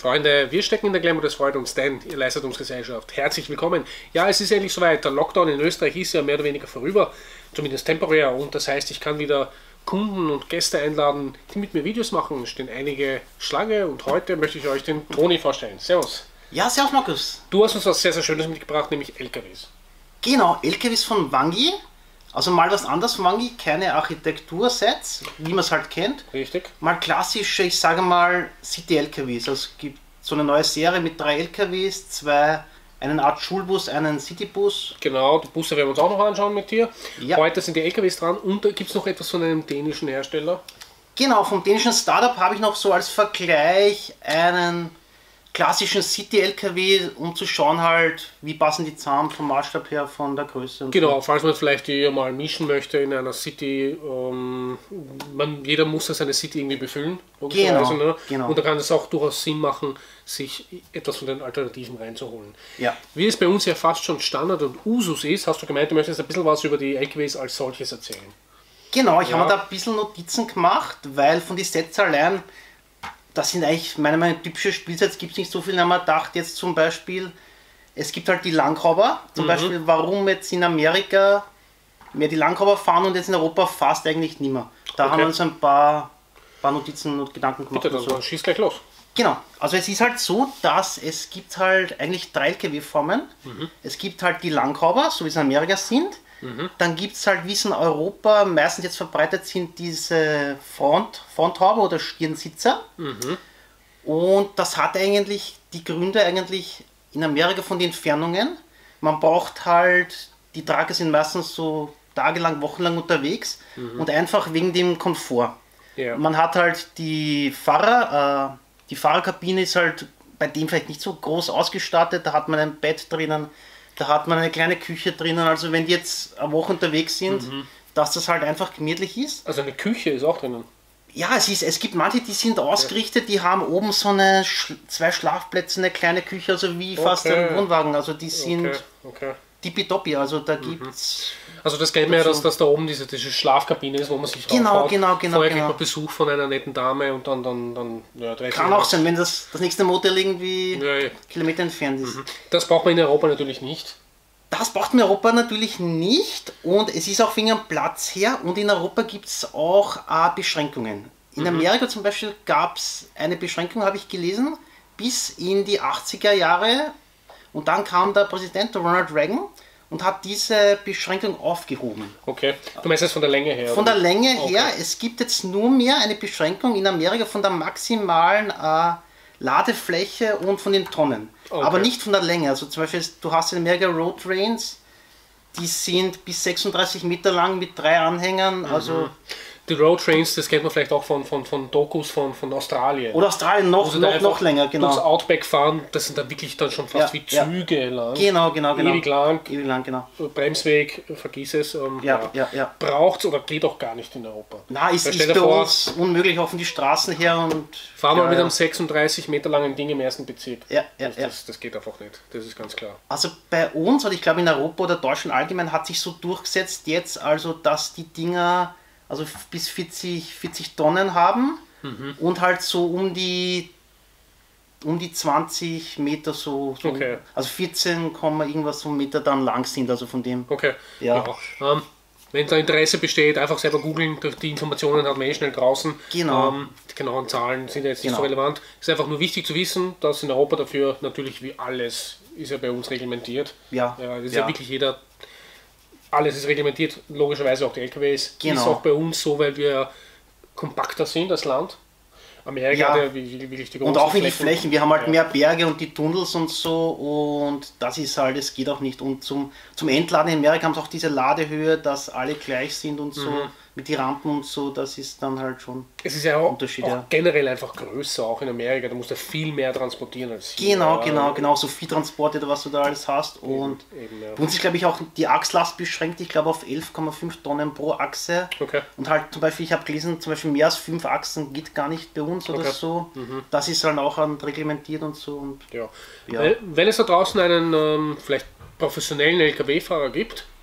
Freunde, wir stecken in der Glamour, das freut uns, denn ihr leistet uns Gesellschaft. Herzlich willkommen. Ja, es ist endlich soweit. Der Lockdown in Österreich ist ja mehr oder weniger vorüber, zumindest temporär. Und das heißt, ich kann wieder Kunden und Gäste einladen, die mit mir Videos machen. Es stehen einige Schlange und heute möchte ich euch den Toni vorstellen. Servus. Ja, servus Markus. Du hast uns was sehr, sehr Schönes mitgebracht, nämlich LKWs. Genau, LKWs von Wangi. Also mal was anderes von Wangi, keine Architektursets, wie man es halt kennt. Richtig. Mal klassische, ich sage mal, City-LKWs. Also es gibt so eine neue Serie mit 3 LKWs, einen Art Schulbus, einen Citybus. Genau, die Busse werden wir uns auch noch anschauen mit dir. Ja. Heute sind die LKWs dran und da gibt es noch etwas von einem dänischen Hersteller. Genau, vom dänischen Startup habe ich noch so als Vergleich einen klassischen City-LKW, um zu schauen halt, wie passen die zusammen vom Maßstab her, von der Größe. Und Genau, so. falls man vielleicht die mal mischen möchte in einer City, jeder muss ja seine City irgendwie befüllen, logischerweise, Genau, ne? genau. Und da kann es auch durchaus Sinn machen, sich etwas von den Alternativen reinzuholen. Ja. Wie es bei uns ja fast schon Standard und Usus ist, hast du gemeint, du möchtest ein bisschen was über die LKWs als solches erzählen. Genau, ich Ja. habe mir da ein bisschen Notizen gemacht, weil von den Sets allein, das sind eigentlich meiner Meinung nach typische Spielsets, gibt es nicht so viel. Da haben wir gedacht, jetzt zum Beispiel, es gibt halt die Langrauber, zum Beispiel, warum jetzt in Amerika mehr die Langrauber fahren und jetzt in Europa fast eigentlich nicht mehr. Da haben wir uns ein paar Notizen und Gedanken gemacht. Bitte, und dann schieß gleich los. Genau, also es ist halt so, dass es gibt halt eigentlich 3 LKW-Formen. Es gibt halt die Langrauber, so wie es in Amerika sind. Dann gibt es halt, wie es in Europa meistens jetzt verbreitet sind, diese Frontrauber oder Stirnsitzer. Und das hat eigentlich die Gründe eigentlich in Amerika von den Entfernungen. Man braucht halt, die Trager sind meistens so tagelang, wochenlang unterwegs und einfach wegen dem Komfort. Ja. Man hat halt die Fahrerkabine ist halt bei dem vielleicht nicht so groß ausgestattet, da hat man ein Bett drinnen, da hat man eine kleine Küche drinnen, also wenn die jetzt eine Woche unterwegs sind, dass das halt einfach gemütlich ist. Also eine Küche ist auch drinnen. Ja, es gibt manche, die sind ausgerichtet, die haben oben so eine 2 Schlafplätze, eine kleine Küche, also wie fast ein Wohnwagen, also die sind Okay. tippitoppi, also da gibt's... Also das kennt man ja, dass da oben diese Schlafkabine ist, wo man sich Genau, raufhaut. genau. Vorher kriegt man Besuch von einer netten Dame und dann ja, dreht Kann sich auch was. sein, wenn das nächste Modell irgendwie Ja. Kilometer entfernt ist. Das braucht man in Europa natürlich nicht. Das braucht man in Europa natürlich nicht und es ist auch wegen dem Platz her und in Europa gibt es auch Beschränkungen. In Amerika zum Beispiel gab es eine Beschränkung, habe ich gelesen, bis in die 80er Jahre und dann kam der Präsident Ronald Reagan und hat diese Beschränkung aufgehoben. Okay. Du meinst jetzt von der Länge her? Von der oder? Länge her, es gibt jetzt nur mehr eine Beschränkung in Amerika von der maximalen Ladefläche und von den Tonnen. Okay. Aber nicht von der Länge. Also zum Beispiel, du hast in Amerika Road Trains, die sind bis 36 Meter lang mit 3 Anhängern. Also Die Road Trains, das kennt man vielleicht auch von Dokus von Australien. oder Australien noch länger, Durchs genau. Outback fahren, das sind dann wirklich dann schon fast wie Züge lang. Genau. Ewig lang. Ewig lang, genau. Bremsweg, vergiss es. Ja. Braucht oder geht auch gar nicht in Europa. Na, ist Weil stell bei dir vor, uns unmöglich auf die Straßen her und... fahr mal mit einem 36 Meter langen Ding im ersten Bezirk. Ja. Das geht einfach nicht, das ist ganz klar. Also bei uns, und ich glaube in Europa oder Deutschland allgemein, hat sich so durchgesetzt jetzt, also dass die Dinger also bis 40 Tonnen haben und halt so um die 20 Meter so Okay. also 14, irgendwas so Meter dann lang sind, also von dem. Okay. Ja. Wenn da Interesse besteht, einfach selber googeln, die Informationen hat man eh schnell draußen. Genau. Die genauen Zahlen sind ja jetzt nicht so Genau. relevant. Es ist einfach nur wichtig zu wissen, dass in Europa dafür natürlich wie alles ist ja bei uns reglementiert. Ja. Das ist ja wirklich alles ist reglementiert, logischerweise auch die LKWs. Genau. Ist auch bei uns so, weil wir kompakter sind als Land. Amerika hat ja wirklich die großen Und auch in die Flächen, wir haben halt mehr Berge und die Tunnels und so und das ist halt, es geht auch nicht. Und zum Entladen in Amerika haben sie auch diese Ladehöhe, dass alle gleich sind und so, mit die Rampen und so, das ist dann halt schon Es ist ja auch Unterschied, ja. generell einfach größer, auch in Amerika, da musst du viel mehr transportieren als hier. Genau, so viel Transport oder was du da alles hast und Eben, ja. bei uns ist glaube ich auch die Achslast beschränkt, ich glaube auf 11,5 Tonnen pro Achse. Okay. Und halt zum Beispiel, ich habe gelesen, zum Beispiel mehr als 5 Achsen geht gar nicht bei uns oder so. Das ist halt auch reglementiert und so. Und Ja. Ja. Wenn es da draußen einen vielleicht professionellen LKW-Fahrer gibt,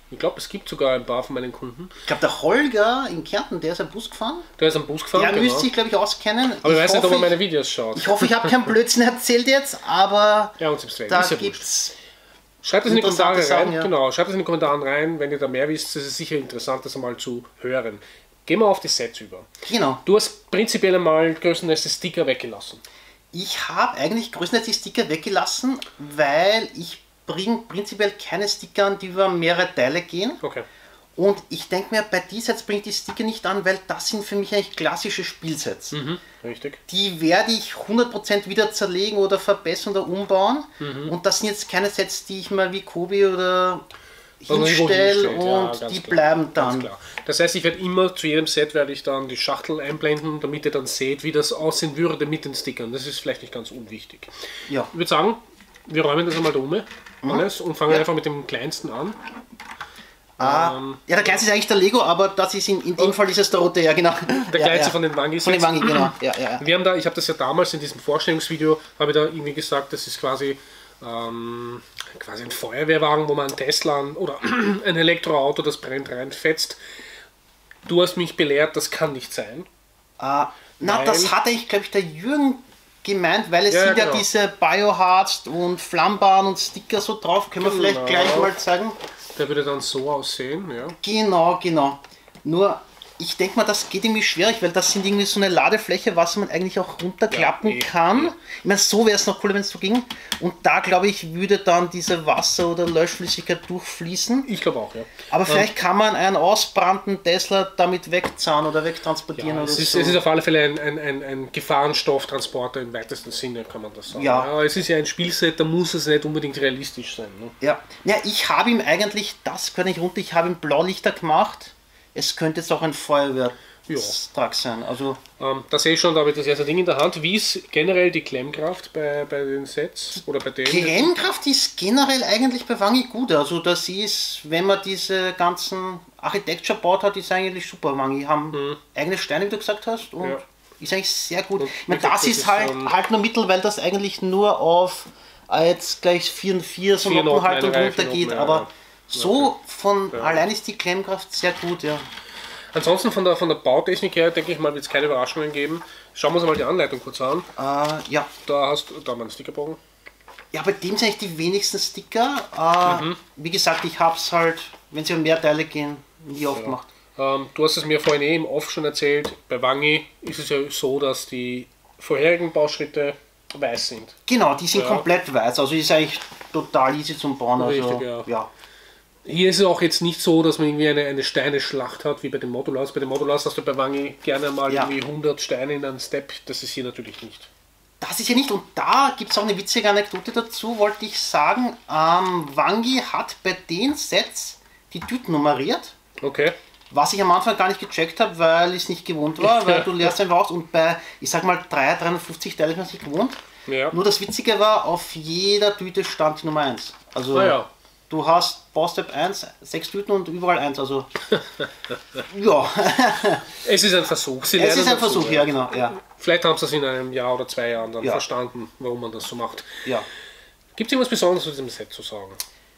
Ich glaube, es gibt sogar ein paar von meinen Kunden. Ich glaube, der Holger in Kärnten, der ist einen Bus gefahren. Der ist am Bus gefahren, Der müsste sich, glaube ich, auskennen. Aber ich weiß nicht, ob er meine Videos schaut. Ich hoffe, ich habe keinen Blödsinn erzählt jetzt, aber ja, uns im da ist ja gibt es... Schreibt es in die Kommentare rein. Sachen, ja. Genau, schreibt es in die Kommentare rein, wenn ihr da mehr wisst. Es ist sicher interessant, das einmal zu hören. Gehen wir auf die Sets über. Genau. Du hast prinzipiell einmal größtenteils die Sticker weggelassen. Ich habe eigentlich größtenteils die Sticker weggelassen, weil ich bringe prinzipiell keine Sticker an, die über mehrere Teile gehen. Okay. Und ich denke mir, bei D-Sets bringe ich die Sticker nicht an, weil das sind für mich eigentlich klassische Spielsets. Richtig. Die werde ich 100% wieder zerlegen oder verbessern oder umbauen. Und das sind jetzt keine Sets, die ich mal wie Kobi oder hinstelle und die bleiben dann. Klar. Das heißt, ich werde immer zu jedem Set werde ich dann die Schachtel einblenden, damit ihr dann seht, wie das aussehen würde mit den Stickern. Das ist vielleicht nicht ganz unwichtig. Ja. Ich würde sagen, wir räumen das einmal da um, alles, und fangen einfach mit dem kleinsten an. Ja, der kleinste ist eigentlich der Lego, aber das ist in dem Fall ist es der rote, ja genau. Der kleinste von den Wangis. Von den Wangi, genau. Ja. Wir haben da, ich habe das ja damals in diesem Vorstellungsvideo, habe ich da irgendwie gesagt, das ist quasi ein Feuerwehrwagen, wo man einen Tesla oder ein Elektroauto, das brennt, reinfetzt. Du hast mich belehrt, das kann nicht sein. Das hat eigentlich, glaube ich, der Jürgen gemeint, weil es sind genau. ja diese Biohards und Flammbahn und Sticker so drauf, können wir vielleicht gleich mal zeigen. Der würde dann so aussehen, ja. Genau. Nur, ich denke mal, das geht irgendwie schwierig, weil das sind irgendwie so eine Ladefläche, was man eigentlich auch runterklappen kann. Ich meine, so wäre es noch cool, wenn es so ging. Und da, glaube ich, würde dann diese Wasser- oder Löschflüssigkeit durchfließen. Ich glaube auch, ja. Aber vielleicht kann man einen ausbrannten Tesla damit wegzahlen oder wegtransportieren. Ja, oder es so. ist auf alle Fälle ein Gefahrenstofftransporter im weitesten Sinne, kann man das sagen. Ja. Aber es ist ja ein Spielset, da muss es nicht unbedingt realistisch sein. Ne? Ja, ich habe ihm eigentlich, das gehört nicht runter, ich habe ihm Blaulichter gemacht. Es könnte jetzt auch ein Feuerwehrtruck sein. Also da sehe ich schon, da habe ich das erste Ding in der Hand. Wie ist generell die Klemmkraft bei den Sets? Oder bei denen? Klemmkraft ist generell eigentlich bei Wangi gut. Also das ist, wenn man diese ganzen Architecture baut hat, ist eigentlich super. Wangi haben eigene Steine, wie du gesagt hast, und ist eigentlich sehr gut. Ich meine, das ist halt nur Mittel, weil das eigentlich nur auf jetzt gleich 4 und 4 so Noppen halt und runter geht, aber so von allein ist die Klemmkraft sehr gut, ja. Ansonsten von der Bautechnik her, denke ich mal, wird es keine Überraschungen geben. Schauen wir uns mal die Anleitung kurz an. Ja. Da hast du mal einen Stickerbogen. Ja, bei dem sind eigentlich die wenigsten Sticker. Wie gesagt, ich habe es halt, wenn sie um mehr Teile gehen, nie aufgemacht. Du hast es mir vorhin im Off schon erzählt. Bei Wangi ist es ja so, dass die vorherigen Bauschritte weiß sind. Genau, die sind komplett weiß. Also ist eigentlich total easy zum Bauen. Richtig, also, ja. Hier ist es auch jetzt nicht so, dass man irgendwie eine Steineschlacht hat, wie bei den Modulars. Bei den Modulars hast du bei Wangi gerne mal irgendwie 100 Steine in einem Step. Das ist hier natürlich nicht. Das ist ja nicht. Und da gibt es auch eine witzige Anekdote dazu, wollte ich sagen. Wangi hat bei den Sets die Tüten nummeriert. Okay. Was ich am Anfang gar nicht gecheckt habe, weil ich es nicht gewohnt war, weil du leerst einfach aus und bei, ich sag mal, 350 Teile ist man nicht gewohnt. Ja. Nur das Witzige war, auf jeder Tüte stand die Nummer 1. Also du hast Baustep 1, 6 Tüten und überall 1, also ja. Es ist ein Versuch. Es ist ein Versuch, ja genau. Ja. Vielleicht haben sie es in einem Jahr oder 2 Jahren dann verstanden, warum man das so macht. Ja. Gibt es irgendwas Besonderes zu diesem Set zu sagen?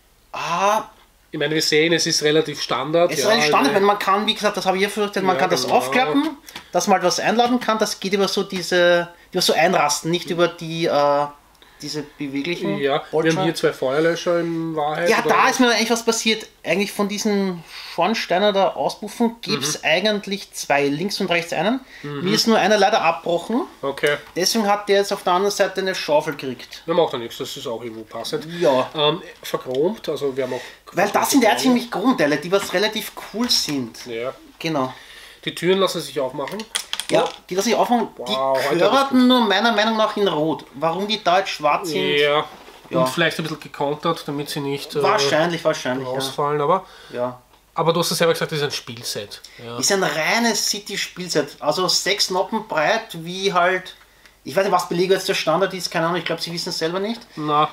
Ich meine, wir sehen, es ist relativ Standard. Es ist relativ Standard, wenn man kann, wie gesagt, das habe ich ja versucht, man kann das aufklappen, dass man halt was einladen kann, das geht über so über so einrasten, nicht über diese beweglichen Bolzer. Wir haben hier 2 Feuerlöscher in Wahrheit. Ja, da ist mir eigentlich was passiert. Eigentlich von diesen Schornsteiner der Auspuffen gibt es eigentlich 2, links und rechts einen. Mir ist nur einer leider abbrochen. Okay. Deswegen hat der jetzt auf der anderen Seite eine Schaufel gekriegt. Wir machen da nichts, das ist auch irgendwo passend. Ja. Verchromt, also wir haben auch... Weil das sind ja ziemlich Chromteile, die was relativ cool sind. Ja. Genau. Die Türen lassen sich aufmachen. Ja, die lassen sich aufmachen. Die gehörten nur meiner Meinung nach in Rot. Warum die da jetzt schwarz sind? Ja. Und vielleicht ein bisschen gekontert, damit sie nicht wahrscheinlich rausfallen. Aber du hast ja selber gesagt, das ist ein Spielset. Ja. Ist ein reines City-Spielset. Also 6 Noppen breit, wie halt... Ich weiß nicht, was bei Lego jetzt der Standard ist, keine Ahnung, ich glaube, sie wissen es selber nicht. Na.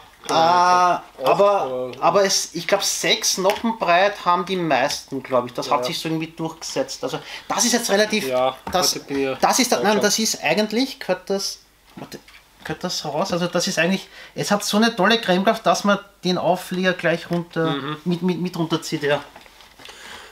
Aber ich glaube 6 Noppen breit haben die meisten, glaube ich. Das hat sich so irgendwie durchgesetzt. Also das ist jetzt relativ... das ist eigentlich, gehört das raus? Also das ist eigentlich... Es hat so eine tolle Cremkraft, dass man den Aufleger gleich runter mit runterzieht, ja.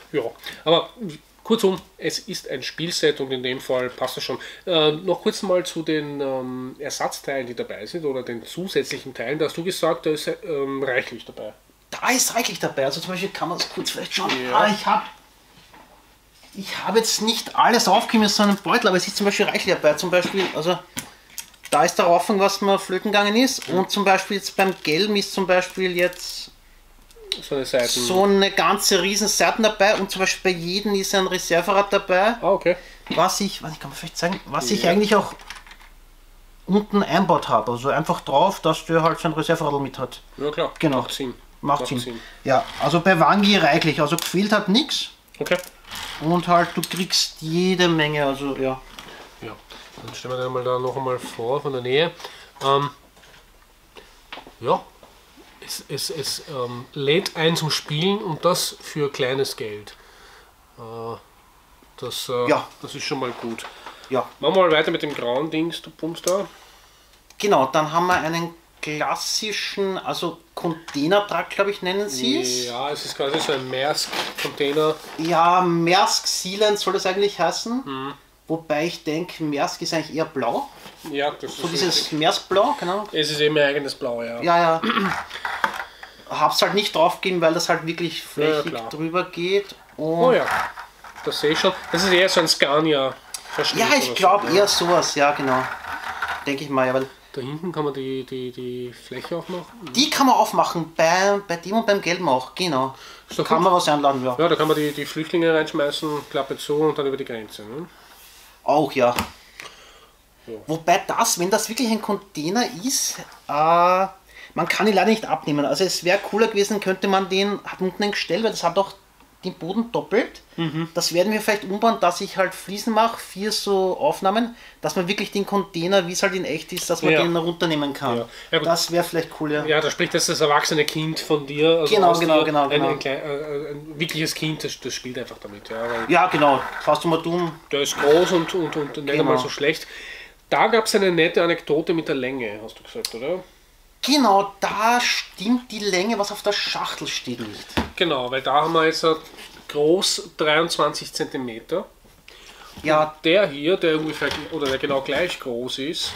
Ja, aber kurzum, es ist ein Spielset und in dem Fall passt es schon. Noch kurz mal zu den Ersatzteilen, die dabei sind oder den zusätzlichen Teilen. Da hast du gesagt, da ist reichlich dabei. Da ist reichlich dabei. Also zum Beispiel kann man es kurz vielleicht schauen. Ja. Ich habe jetzt nicht alles aufgegeben in so einem Beutel, aber es ist zum Beispiel reichlich dabei. Zum Beispiel, also da ist der Raufung, was mir flöten gegangen ist. Und zum Beispiel jetzt beim Gelben ist zum Beispiel jetzt so eine ganze riesen Seiten dabei. Und zum Beispiel bei jedem ist ein Reserverad dabei. Ah, okay. Was ich kann man vielleicht sagen, was ich eigentlich auch unten einbaut habe. Also einfach drauf, dass der halt sein Reserverad mit hat. Ja klar, Genau. macht Sinn. Macht Sinn. Ja, also bei Wangi reichlich. Also gefehlt hat nichts. Okay. Und halt, du kriegst jede Menge, also ja. Ja, dann stellen wir den mal da noch einmal vor von der Nähe. Ja, es lädt ein zum Spielen und das für kleines Geld. Das ist schon mal gut. Ja. Machen wir mal weiter mit dem grauen Dings, du Bums da. Genau, dann haben wir einen klassischen, also Container-Truck, glaube ich, nennen sie es. Ja, es ist quasi so ein Maersk-Container. Ja, Maersk Sealand soll das eigentlich heißen. Wobei ich denke, Maersk ist eigentlich eher blau. Ja, das ist so dieses Maersk-Blau, genau. Es ist eben ein eigenes Blau, ja. Ja. Hab's halt nicht draufgegeben, weil das halt wirklich flächig drüber geht. Und oh ja, das sehe ich schon. Das ist eher so ein Scania-Verschnitt. Ja, ich glaube eher sowas, ja genau. Denke ich mal, ja, weil da hinten kann man die Fläche aufmachen. Die kann man aufmachen, bei dem und beim Gelben auch, genau. Da kann man was einladen, ja. Ja, da kann man die Flüchtlinge reinschmeißen, Klappe zu und dann über die Grenze. Ne? Auch, ja. Wobei wenn das wirklich ein Container ist, man kann ihn leider nicht abnehmen. Also es wäre cooler gewesen, könnte man hat unten ein Gestell, weil das hat auch den Boden doppelt. Das werden wir vielleicht umbauen, dass ich halt Fliesen mache, 4 so Aufnahmen, dass man wirklich den Container, wie es halt in echt ist, dass man den runternehmen kann. Ja, das wäre vielleicht cool, ja. Ja, da spricht das erwachsene Kind von dir. Also genau. Ein wirkliches Kind, das spielt einfach damit. Ja, genau. Fast immer dumm. Der ist groß und nicht einmal so schlecht. Da gab es eine nette Anekdote mit der Länge, hast du gesagt, oder? Genau, da stimmt die Länge, was auf der Schachtel steht, nicht. Genau, weil da haben wir jetzt groß 23 cm. Ja. Der hier, der ungefähr, oder der genau gleich groß ist,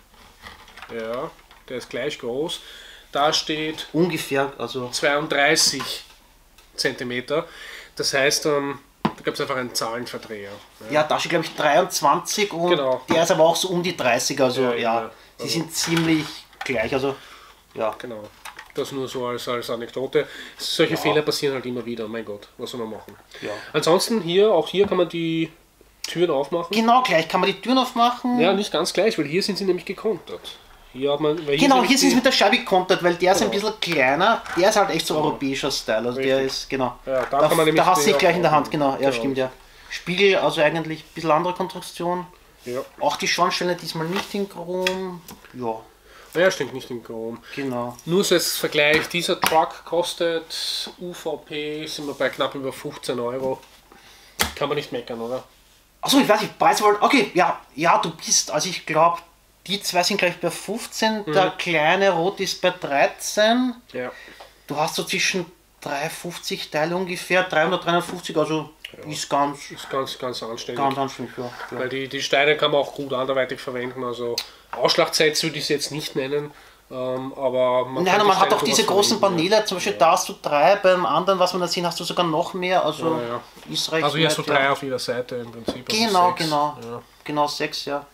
ja, der ist gleich groß, da steht ungefähr, also 32 cm. Das heißt, da gab es einfach einen Zahlenverdreher. Ja, da steht glaube ich 23 und der ist aber auch so um die 30, also ja, sie sind ziemlich gleich, also ja. Genau. Das nur so als Anekdote. Solche Fehler passieren halt immer wieder. Mein Gott, was soll man machen? Ja. Ansonsten auch hier kann man die Türen aufmachen. Genau, gleich kann man die Türen aufmachen. Ja, nicht ganz gleich, weil hier sind sie nämlich gekontert. Hier sind sie mit der Scheibe gekontert, weil der ist ein bisschen kleiner. Der ist halt echt so europäischer Style. Also der ist, genau. Ja, da kann man nämlich hast du dich gleich in der Hand, genau. Ja, stimmt, ja. Spiegel, also eigentlich ein bisschen andere Konstruktion. Ja. Auch die Schornsteine diesmal nicht in Chrom. Ja. Ja, stimmt, nicht in Chrom. Genau. Nur so als Vergleich, dieser Truck kostet UVP, sind wir bei knapp über 15 €. Kann man nicht meckern, oder? Achso, ich weiß nicht, Preiswohl, okay, ja, du bist, also ich glaube, die zwei sind gleich bei 15, der kleine Rot ist bei 13. Ja. Du hast so zwischen 350 Teile ungefähr, 300, 350, also ist ganz anständig. Ganz anständig, ja. Weil die Steine kann man auch gut anderweitig verwenden, also Ausschlagzeit würde ich es jetzt nicht nennen, aber man hat auch diese großen Paneele, zum Beispiel da hast du 3, beim anderen, was wir da sehen, hast du sogar noch mehr, also ist recht. Also hier hast du 3 auf jeder Seite im Prinzip. Genau, also genau 6, ja.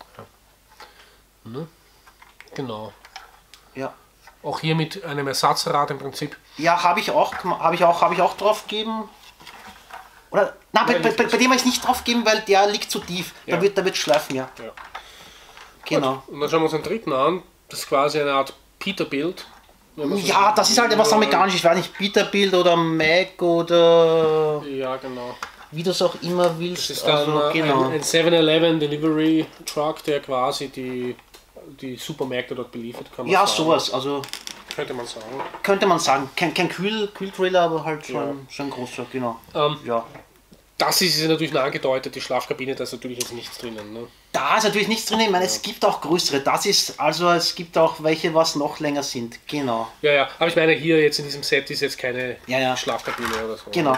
Ne? Genau. Ja. Auch hier mit einem Ersatzrad im Prinzip. Ja, habe ich auch drauf gegeben. Oder, nein, bei dem habe ich es nicht drauf gegeben, weil der liegt zu tief. Ja. Da wird schleifen, ja. Genau. Gut. Und dann schauen wir uns den dritten an. Das ist quasi eine Art Peterbilt. Ja, das ist halt etwas amerikanisch. Ich weiß nicht, Peterbilt oder Mac oder... Ja, genau. Wie du es auch immer willst. Das ist dann ein 7-Eleven Delivery Truck, der quasi die Supermärkte dort beliefert. Kann man sagen. Sowas. Also Könnte man sagen. Kein Kühltrailer, aber halt schon großer, genau. Das ist natürlich nur angedeutet, die Schlafkabine, da ist natürlich jetzt nichts drinnen. Ne? Da ist natürlich nichts drin, ich meine, es gibt auch größere, es gibt auch welche, was noch länger sind, genau. Ja, aber ich meine, hier jetzt in diesem Set ist jetzt keine Schlafkabine oder so. Genau.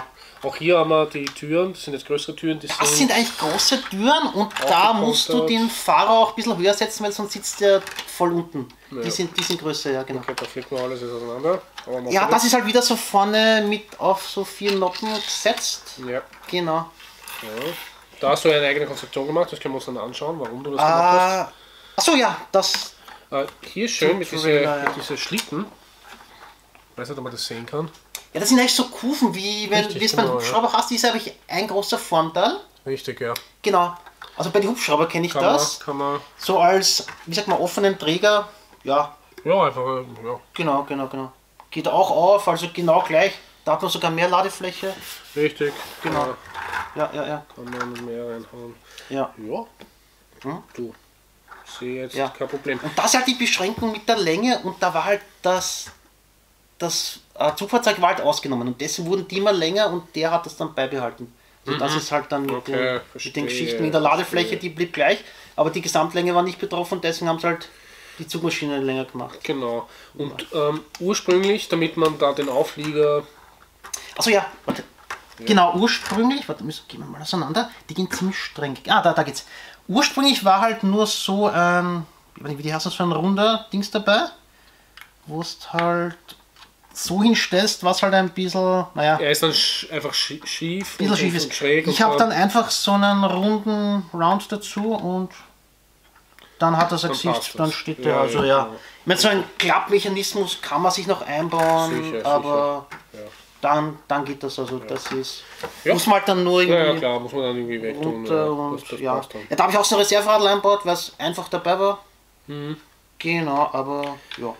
Auch hier haben wir die Türen, das sind jetzt größere Türen. Das sind eigentlich große Türen und da musst du den Fahrer auch ein bisschen höher setzen, weil sonst sitzt der voll unten. Ja. Die sind größer, ja genau. Okay, da fliegt man alles jetzt auseinander. Ja, das ist halt wieder so vorne mit auf so 4 Noppen gesetzt. Ja. Genau. Ja. Da hast du eine eigene Konstruktion gemacht, das können wir uns dann anschauen, warum du das gemacht hast. Achso, ja, das... hier schön mit diese Schlitten. Ich weiß nicht, ob man das sehen kann. Ja, das sind eigentlich so Kufen, wie wenn du es beim Hubschrauber hast, ist eigentlich ein großer Formteil. Richtig, ja. Genau. Also bei den Hubschrauber kenne ich kann man. So als, wie sagt man, offenen Träger, ja. Ja, einfach, ja. Genau. Geht auch auf, also genau gleich. Da hat man sogar mehr Ladefläche. Richtig. Genau. Ja. Kann man mehr reinhauen. Ja. Du. Sehe jetzt kein Problem. Und das ist halt die Beschränkung mit der Länge und da war halt das Zugfahrzeug war halt ausgenommen und deswegen wurden die immer länger und der hat das dann beibehalten. Also das ist halt dann mit den Geschichten mit der Ladefläche, die blieb gleich, aber die Gesamtlänge war nicht betroffen und deswegen haben sie halt die Zugmaschine länger gemacht. Genau. Und ursprünglich, damit man da den Auflieger... Achso, ja, warte. Ja. Genau, ursprünglich, warte, gehen wir mal auseinander, die gehen ziemlich streng. Da geht's. Ursprünglich war halt nur so wie die heißt das, so ein runder Dings dabei, wo es halt so hinstellst, was halt ein bisschen, naja... Er ist dann einfach schief. Ein bisschen schief ist. Schräg. Ich habe dann einfach so einen runden Round dazu und dann hat das ein Gesicht, dann steht der, also ja. Mit so einem Klappmechanismus kann man sich noch einbauen, sicher, aber dann geht das, also das ist... Muss man halt dann nur irgendwie... Ja, klar, muss man dann irgendwie wegtun. Da habe ich auch so ein Reserverad eingebaut, weil es einfach dabei war. Mhm. Genau, aber ja.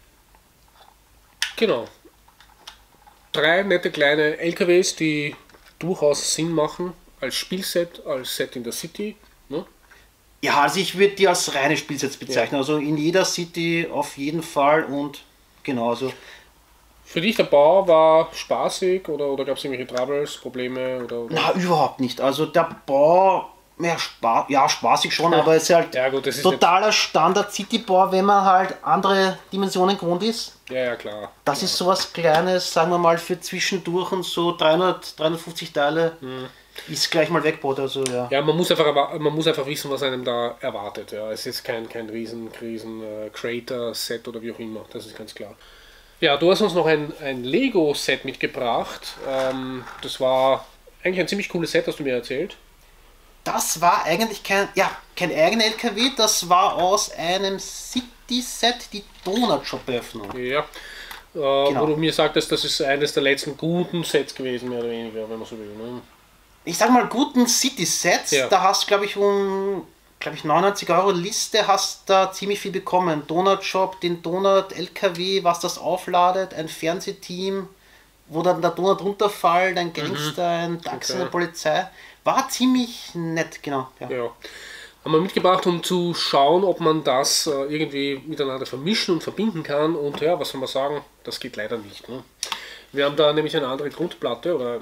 Genau. 3 nette kleine LKWs, die durchaus Sinn machen als Spielset, als Set in der City. Ne? Ja, also ich würde die als reine Spielsets bezeichnen. Also in jeder City auf jeden Fall und genau so. Für dich der Bau war spaßig oder gab es irgendwelche Troubles, Probleme? Oder? Na, überhaupt nicht. Also der Bau, spaßig schon, aber es ist halt das ist totaler Standard-City-Bau, wenn man halt andere Dimensionen gewohnt ist. Ja, klar. Das ist sowas Kleines, sagen wir mal, für zwischendurch und so 350 Teile ist gleich mal weggebaut. Also, ja, man muss einfach wissen, was einem da erwartet. Ja. Es ist kein riesen Creator-Set oder wie auch immer, das ist ganz klar. Ja, du hast uns noch ein Lego-Set mitgebracht. Das war eigentlich ein ziemlich cooles Set, hast du mir erzählt. Das war eigentlich kein eigener LKW, das war aus einem City-Set die Donut-Shop-Eröffnung. Ja, genau. Wo du mir sagtest, das ist eines der letzten guten Sets gewesen, mehr oder weniger, wenn man so will. Ne? Ich sag mal, guten City-Sets, da hast du, glaube ich, 99 € Liste, hast da ziemlich viel bekommen. Donut-Shop, den Donut-LKW, was das aufladet, ein Fernsehteam, wo dann der Donut runterfällt, ein Gangster, ein Taxi, eine Polizei. War ziemlich nett, genau. Ja. Haben wir mitgebracht, um zu schauen, ob man das irgendwie miteinander vermischen und verbinden kann. Und ja, was soll man sagen, das geht leider nicht. Ne? Wir haben da nämlich eine andere Grundplatte. Oder?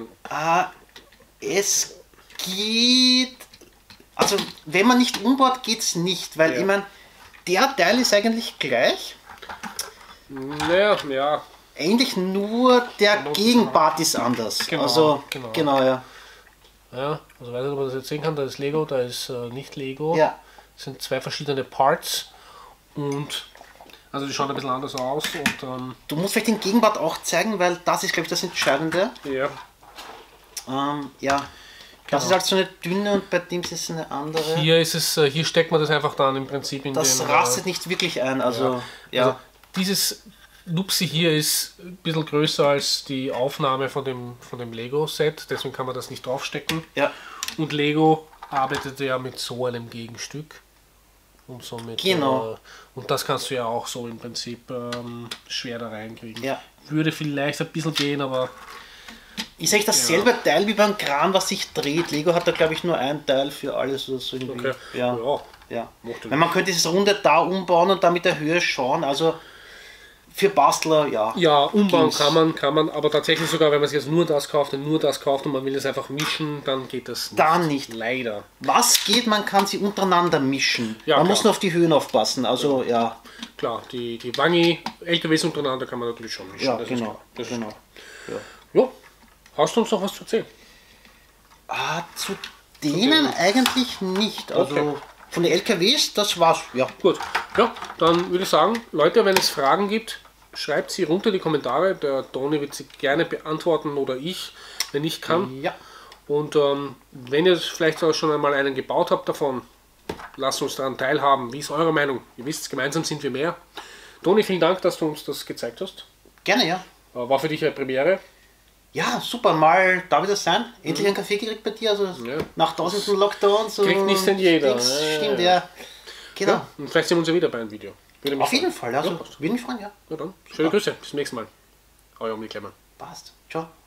Es geht... Also, wenn man nicht umbaut, geht es nicht. Weil, ich meine, der Teil ist eigentlich gleich. Ja. Eigentlich nur der Gegenpart ist anders. Genau. Ja, also weiß nicht, ob man das jetzt sehen kann, da ist Lego, da ist nicht Lego. Ja. Das sind 2 verschiedene Parts und also die schauen ein bisschen anders aus. Und, du musst vielleicht den Gegenpart auch zeigen, weil das ist, glaube ich, das Entscheidende. Ja. Das ist halt so eine dünne und bei dem ist es eine andere. Hier steckt man das einfach dann im Prinzip in das rastet nicht wirklich ein, also dieses Nupsi hier ist ein bisschen größer als die Aufnahme von dem Lego-Set, deswegen kann man das nicht draufstecken. Ja. Und Lego arbeitet ja mit so einem Gegenstück. Und somit, genau. Und das kannst du ja auch so im Prinzip schwer da reinkriegen. Ja. Würde vielleicht ein bisschen gehen, aber... Ist eigentlich dasselbe Teil wie beim Kran, was sich dreht. Lego hat da, glaube ich, nur ein Teil für alles. Oder so irgendwie. Okay. Ja. Weil man könnte dieses Runde da umbauen und da mit der Höhe schauen. Also für Bastler, Ja, umbauen kann man, aber tatsächlich sogar, wenn man sich jetzt nur das kauft und man will es einfach mischen, dann geht das nicht. Dann nicht. Leider. Was geht, man kann sie untereinander mischen. Ja, man muss nur auf die Höhen aufpassen, also Klar, die Wangi, LKWs untereinander kann man natürlich schon mischen. Ja, genau. Ja. Hast du uns noch was zu erzählen? Zu denen eigentlich nicht. Also Okay. von den LKWs, das war's. Ja. Gut, ja, dann würde ich sagen, Leute, wenn es Fragen gibt, schreibt sie runter in die Kommentare. Der Toni wird sie gerne beantworten oder ich, wenn ich kann. Ja. Und wenn ihr vielleicht auch schon einmal einen gebaut habt davon, lasst uns daran teilhaben. Wie ist eure Meinung? Ihr wisst, gemeinsam sind wir mehr. Toni, vielen Dank, dass du uns das gezeigt hast. Gerne, ja. War für dich eine Premiere. Ja, super, mal da wieder sein. Endlich einen Kaffee gekriegt bei dir, also Ja. nach tausenden Lockdowns. Kriegt nicht denn jeder. Dings, Ja, stimmt, ja. ja. Genau. Ja, und vielleicht sehen wir uns ja wieder bei einem Video. Würde mich Auf jeden freuen. Fall, also Ja, passt. würde mich freuen, ja. Ja, dann. Schöne Grüße. Bis zum nächsten Mal. Euer Omni Klemmer. Passt. Ciao.